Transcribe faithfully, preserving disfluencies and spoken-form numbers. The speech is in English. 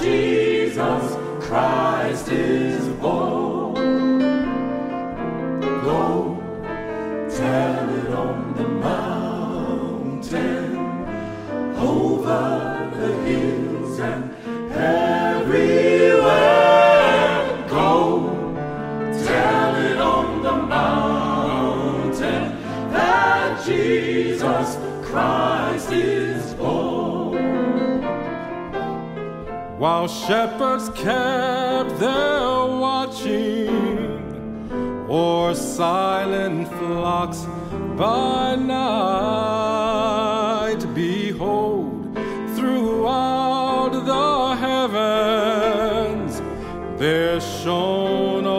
Jesus Christ is born. Go tell it on the mountain, over the hills and everywhere. Go tell it on the mountain that Jesus Christ is born. While shepherds kept their watching o'er silent flocks by night, behold, throughout the heavens there shone